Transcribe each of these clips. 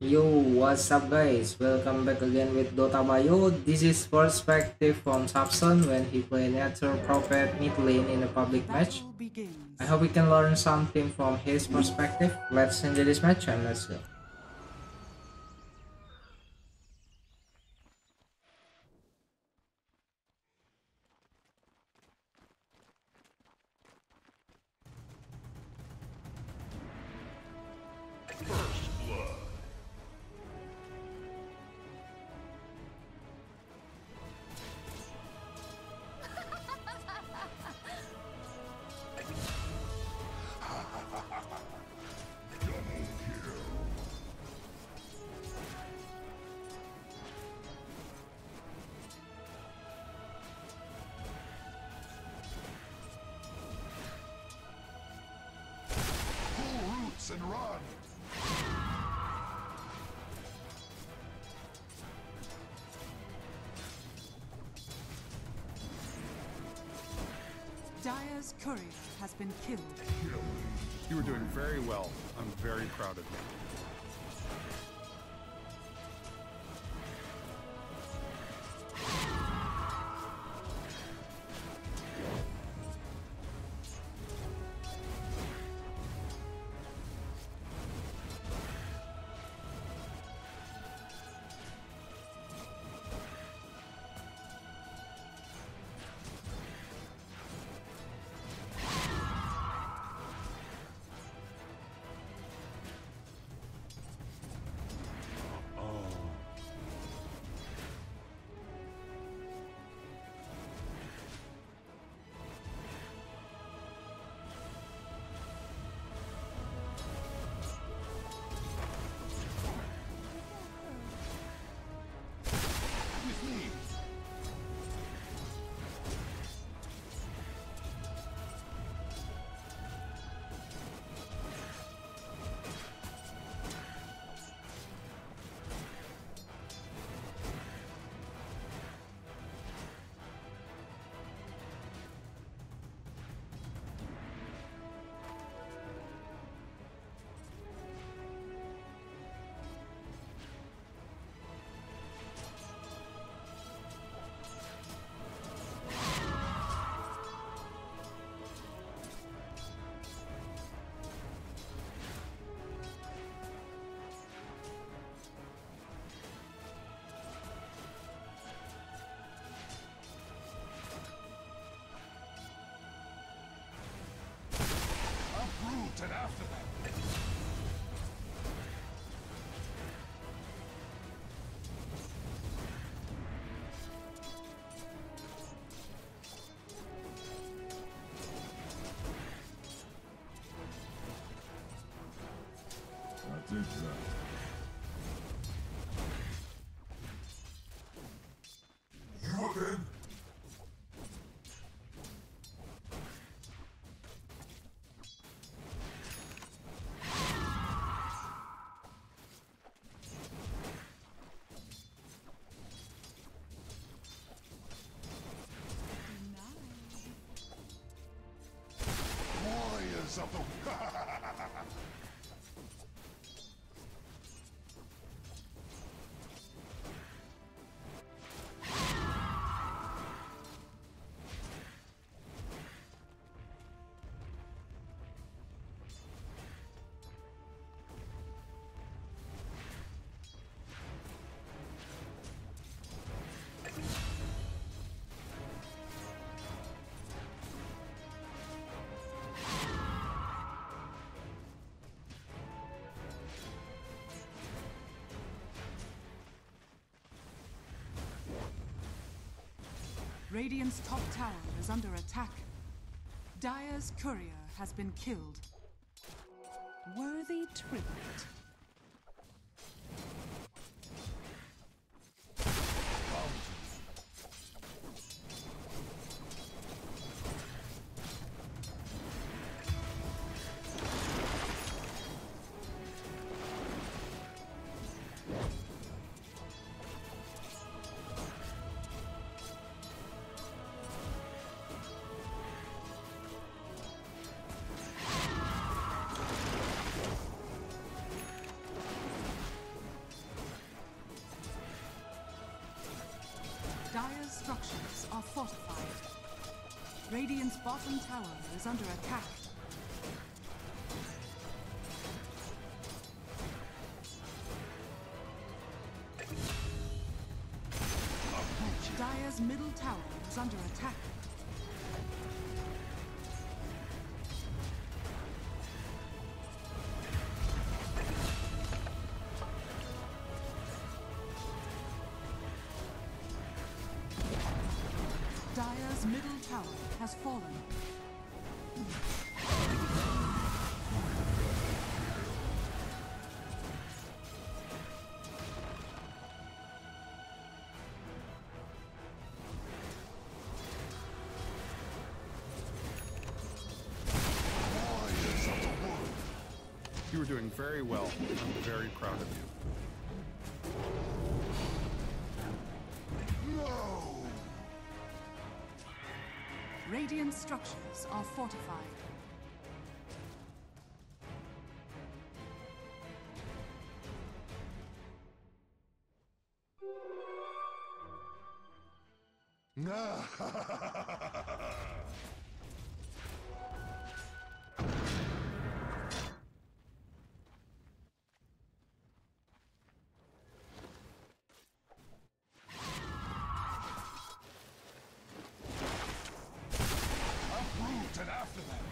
Yo, what's up guys? Welcome back again with Dota Bio. This is perspective from Sapson when he played Nether Prophet mid lane in a public match. Battle I begins. hope we can learn something from his perspective. Let's enjoy this match and let's go. Pull roots and run. Dire's courier has been killed. You were doing very well. I'm very proud of you. With me. Uproot and after them. That's it, Robin! Warriors of the... Radiant's top tower is under attack. Dire's courier has been killed. Worthy tribute. structures are fortified. Radiant's bottom tower is under attack. Dire's middle tower is under attack. Dire's middle tower has fallen. You were doing very well. I'm very proud of you. No! Radiant structures are fortified. Uproot and after them!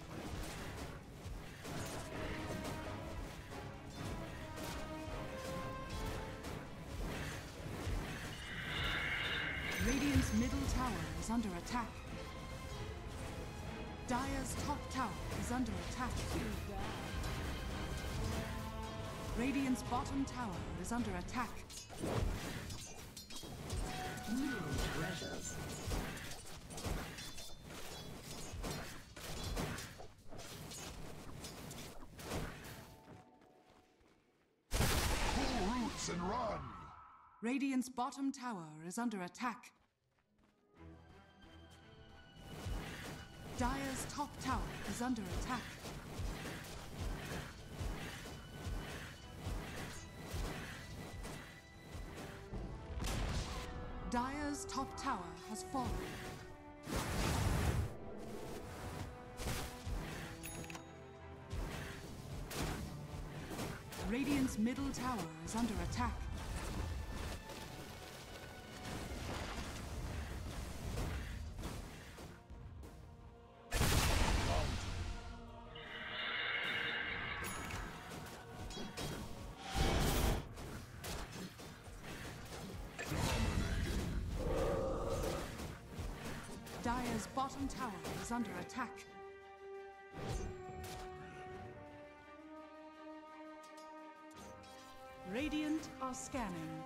Radiant's middle tower is under attack. Dire's top tower is under attack. Radiant's bottom tower is under attack. Pull roots and run! Radiant's bottom tower is under attack. Dire's top tower is under attack. Dire's top tower has fallen. Radiant's middle tower is under attack. Dire's bottom tower is under attack. Radiant are scanning.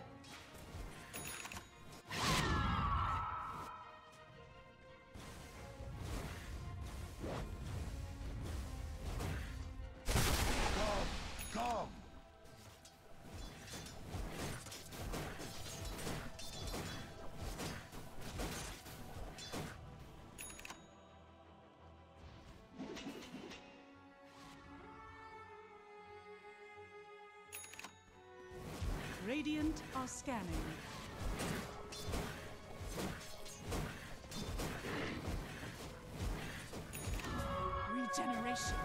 Come! Radiant are scanning. Regeneration.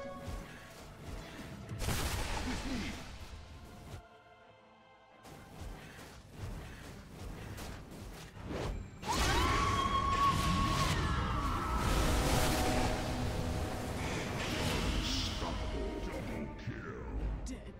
With me! Dead.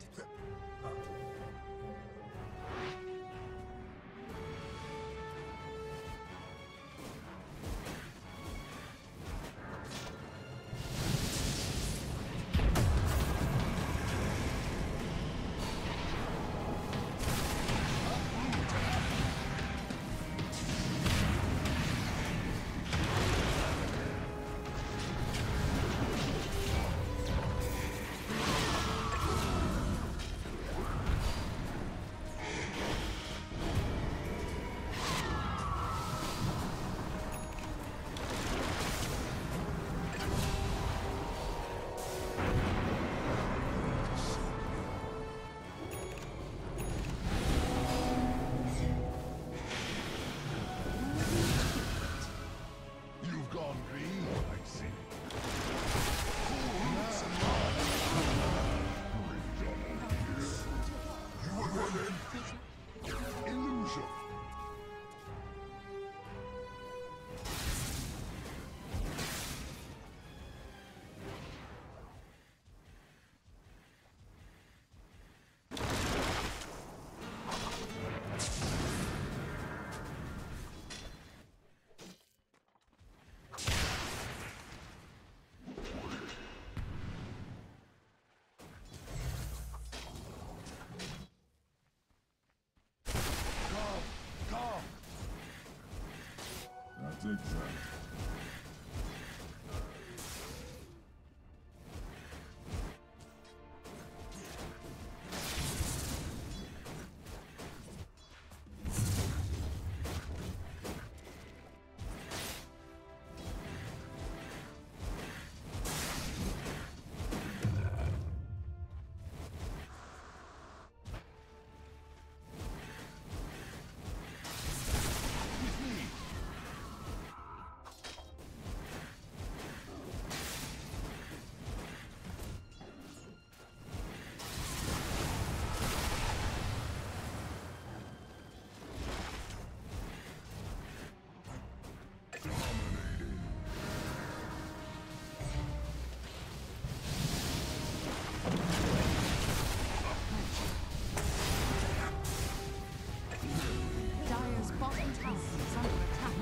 tower is under attack.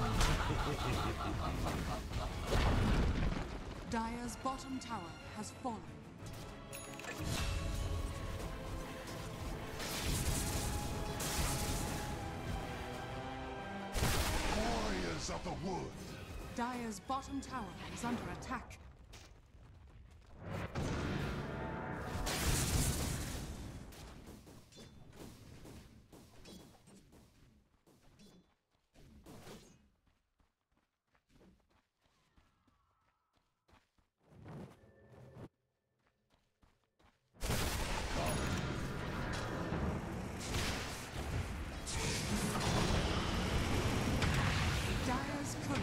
Dire's bottom tower has fallen. Warriors of the wood. Dire's bottom tower is under attack. Dire's courier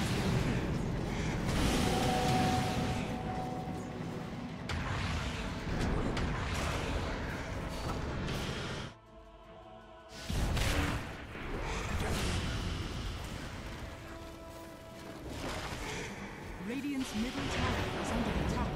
Radiant's middle tower is under attack.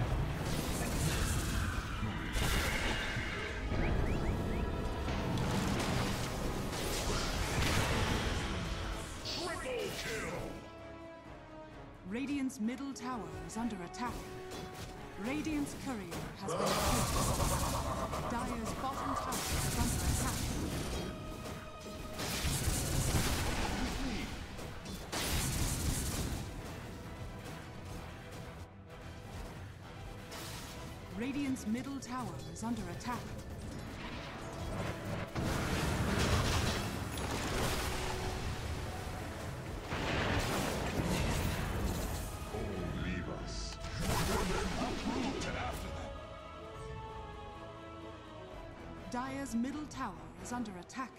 Triple kill. Radiant's middle tower is under attack. Radiant's courier has been killed. Dire's bottom tower is under attack. Radiant's middle tower is under attack. Oh, leave us. Uproot and after them. Dire's middle tower is under attack.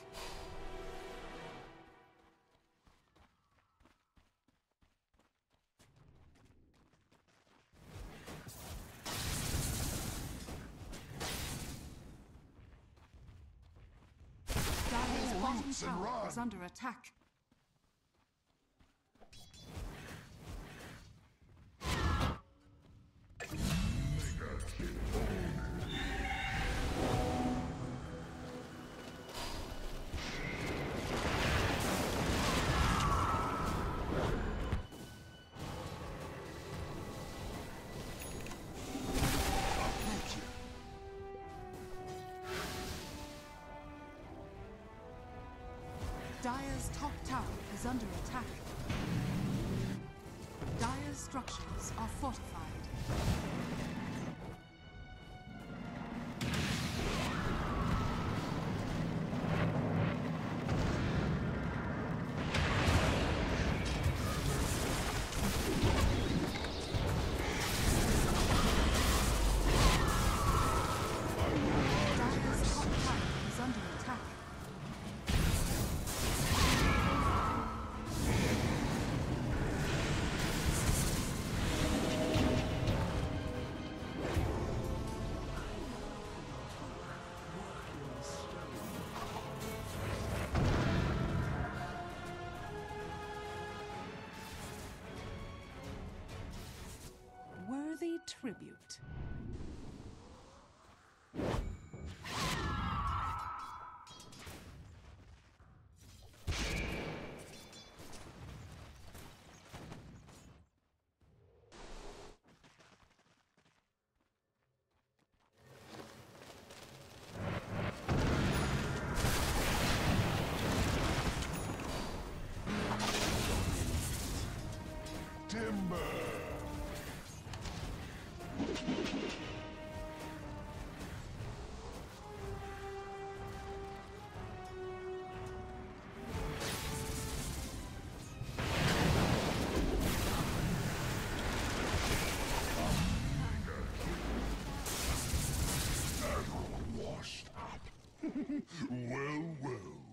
Dire's bottom roots and tower run. is under attack. Dire's top tower is under attack. Dire's structures are fortified. Dire's top tower is under attack. Worthy tribute. Timber. Everyone washed up. Well, well.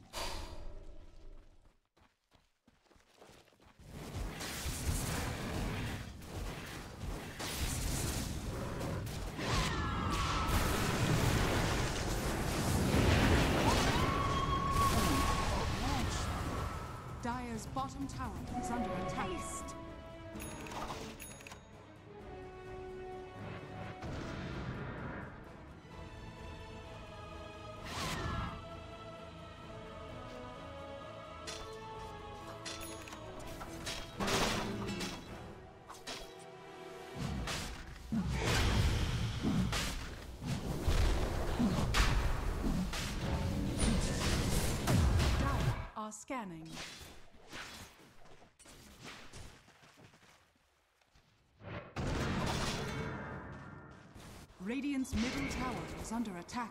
Dire's bottom tower is under attack. scanning. Radiant's middle tower is under attack.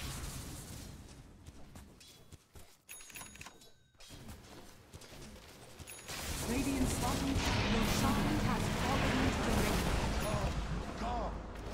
Radiant's bottom tower, your shrine has fallen into the ring. Come!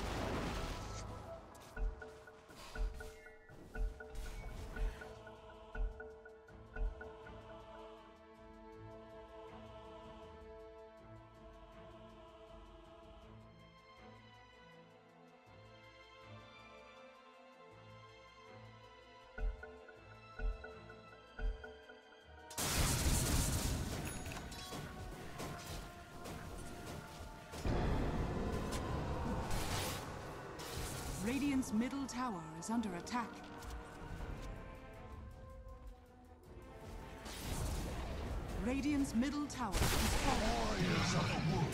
Radiant's middle tower is under attack. Radiant's middle tower is falling. Warriors of the wood!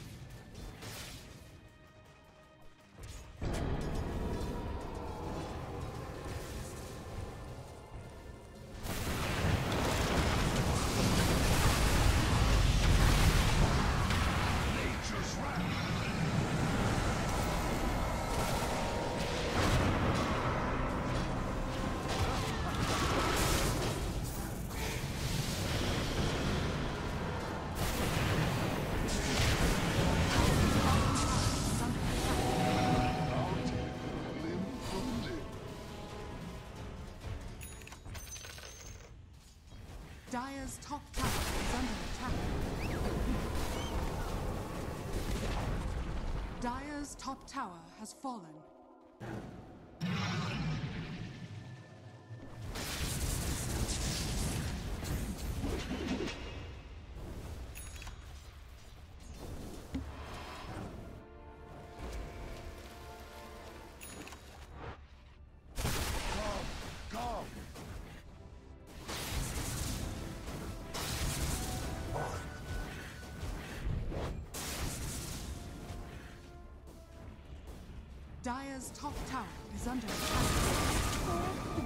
Nature's wrath! Limb from limb. Dire's top tower is under attack. Dire's top tower has fallen. Come! Dire's top tower is under attack.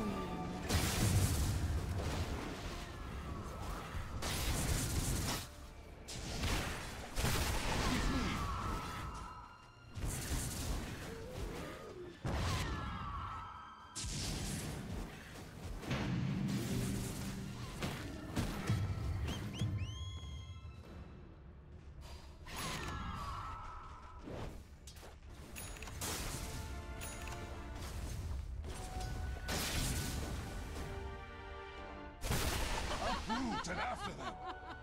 Uproot and after them!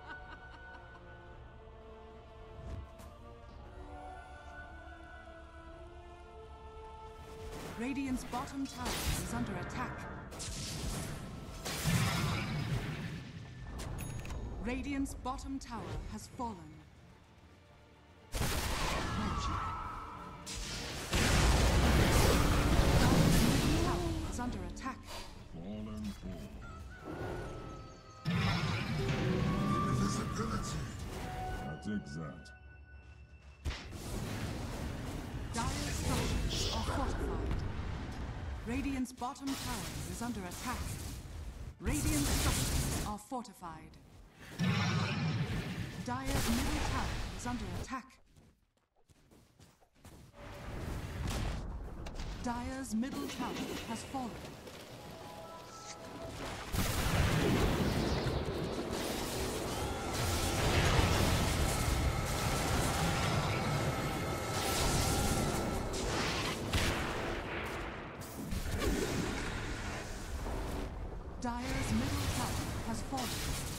Radiant's bottom tower is under attack. Radiant's bottom tower has fallen. Dire's middle tower is under attack. Fallen Invisibility! I dig that. Dire's structures are fortified. Radiant's bottom tower is under attack. Radiant's structures are fortified. Dire's middle tower is under attack. Dire's middle tower has fallen. Dire's middle tower has fallen.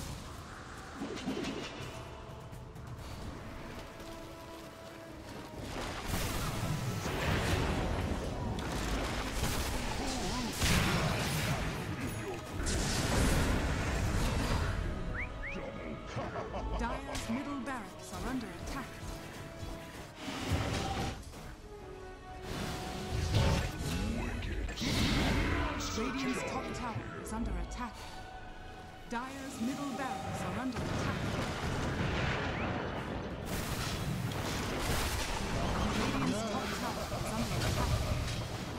Dire's middle barracks are under attack. Radiant's top tower is under attack. Dire's middle barracks are under attack. Radiant's top tower is under attack.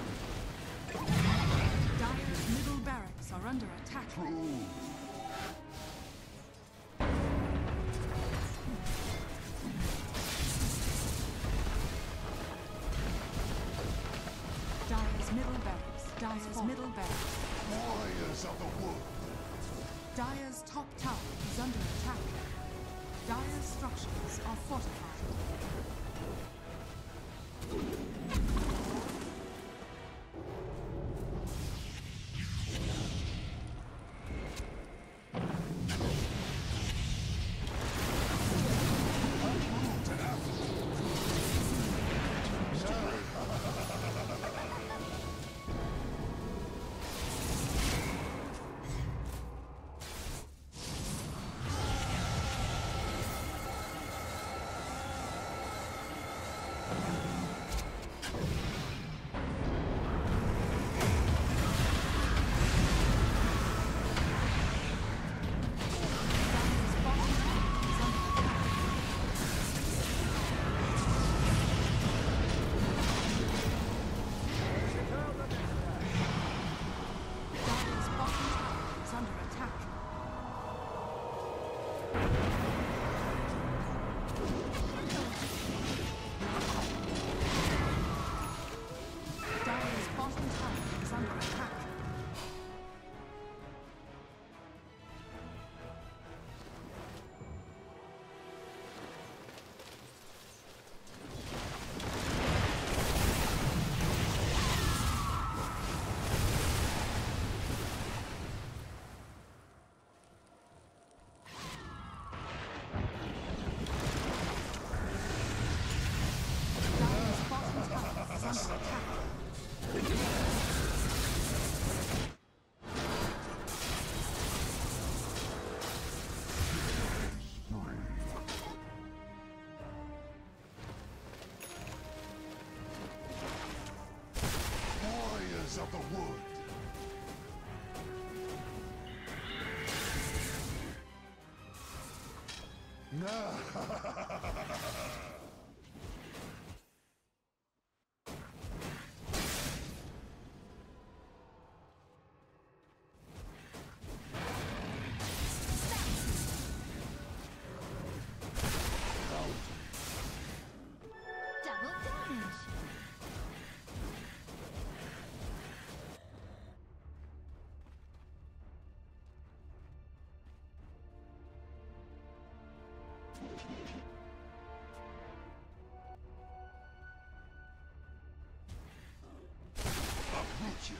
Dire's middle barracks are under attack. Dire's middle barracks. Warriors of the wood. Dire's top tower is under attack. Dire's structures are fortified. Warriors of the wood. Double damage. Uproot you.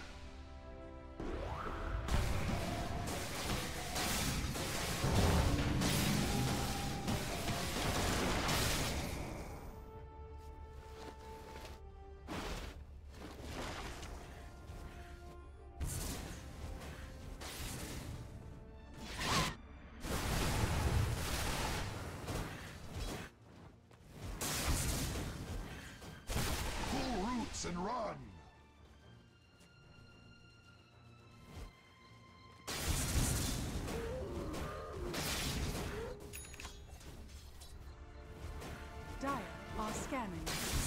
Pull roots and run. Dire are scanning.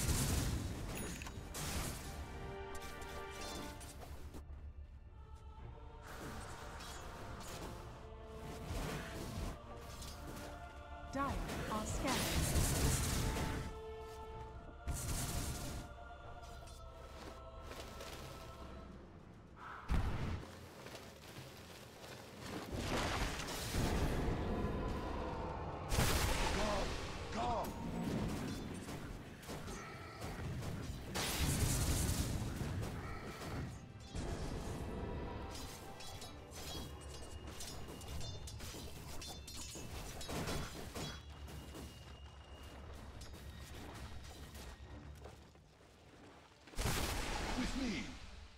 Dire are scanning. Come. With me.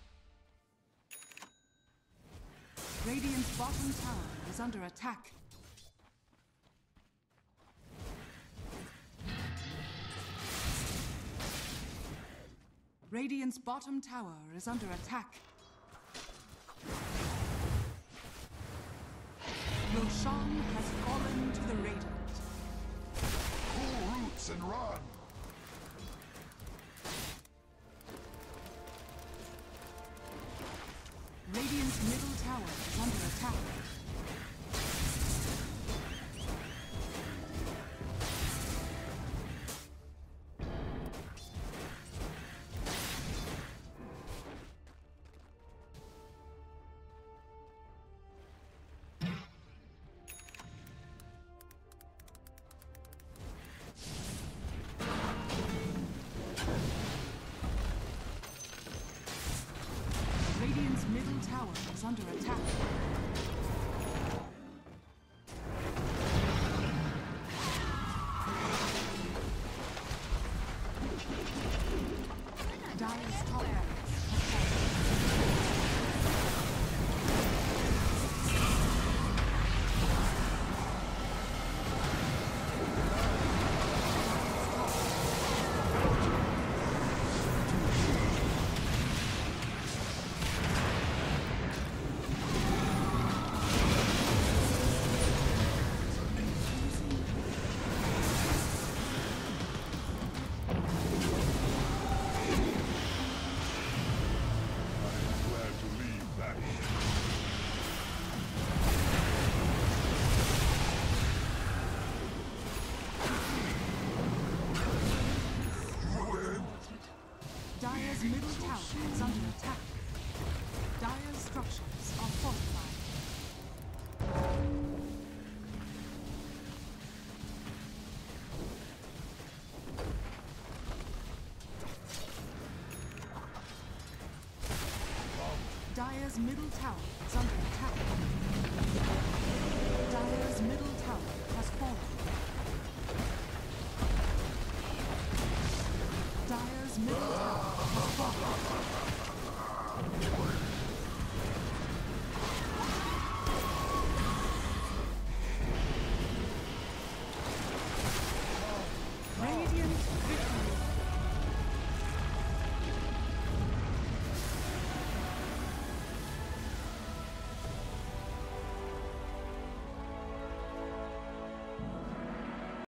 Radiant's bottom tower is under attack. Radiant's bottom tower is under attack. Roshan has fallen to the Radiant. Pull roots and run. Radiant's middle tower is under attack. tower is under attack. Dire's top barracks have fallen. Glad to leave that. Dire's middle tower is under attack. Dire's structures are fortified. Dire's middle tower is under attack. Dire's middle tower has fallen. Dire's middle tower has fallen.